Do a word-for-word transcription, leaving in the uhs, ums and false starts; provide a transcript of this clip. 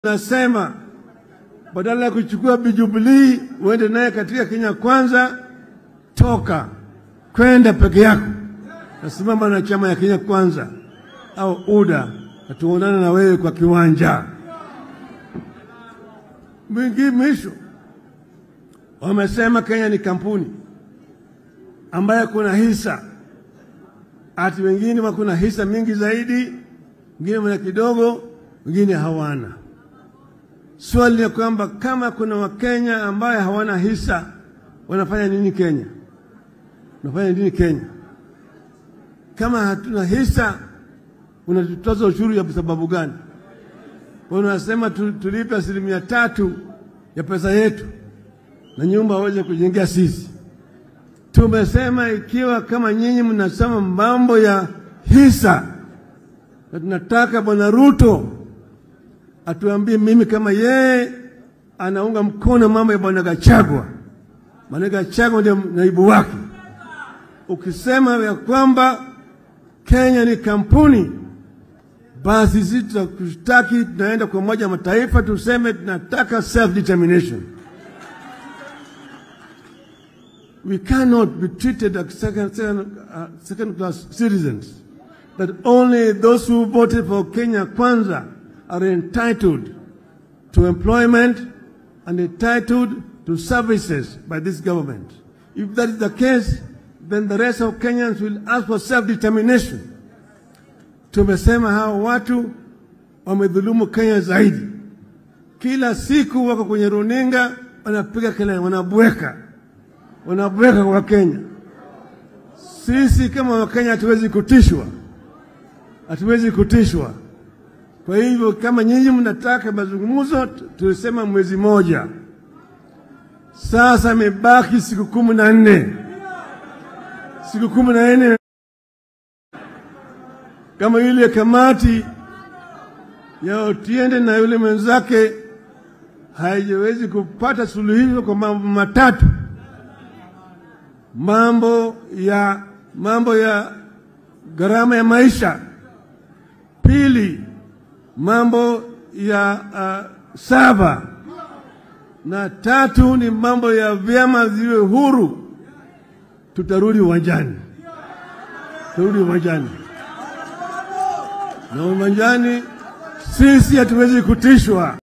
Nasema badala ya kuchukua Jubilee uende naye katika Kenya Kwanza, toka kwenda peke yako, nasimama na chama ya Kenya Kwanza au U D A, tuonane na wewe kwa kiwanja. Mwingi mwisho wamesema Kenya ni kampuni ambayo kuna hisa, ati wengine wakuna hisa mingi zaidi, wengine wana kidogo, wengine hawana. Swali ni kwamba kama kuna Wakenya ambaye hawana hisa, wanafanya nini Kenya? Wanafanya nini Kenya? Kama hatuna hisa, unatutoza ushuru ya sababu gani? Wanasema tulipe asilimia tatu ya pesa yetu na nyumba waweze kujengea sisi. Tumesema ikiwa kama nyinyi mnasema mambo ya hisa, na tunataka Bwana Ruto atuambie mimi kama yeye anaunga mkono mambo ya Bwana Gachagua. Bwana Gachagua ndio naibu wake. Ukisema ya kwamba Kenya ni kampuni, basi sisi tutakustaki, tunaenda kwa moja mataifa tuseme tunataka self determination. We cannot be treated as second, second, uh, second class citizens, that only those who voted for Kenya Kwanza are entitled to employment and entitled to services by this government. If that is the case, then the rest of Kenyans will ask for self-determination. Tumesema hao watu wamedhulumu Kenya zaidi. Kila siku wako kwenye runinga wanapiga kelele, wanabweka. Wanabweka kwa Kenya. Sisi kama Wakenya hatuwezi kutishwa. Hatuwezi kutishwa. Kwa hivyo kama nyinyi mnataka mazungumzo, tulisema mwezi moja. Sasa imebaki siku kumi na nne. Siku kumi na nne. Kama yule kamati ya Otiende na yule mwenzake haijawezi kupata suluhisho kwa mambo matatu. Mambo ya mambo ya gharama ya maisha. Pili, mambo ya uh, saba. Na tatu ni mambo ya vyama ziwe huru. Tutarudi uwanjani. Tutarudi uwanjani. Na uwanjani sisi hatuwezi kutishwa.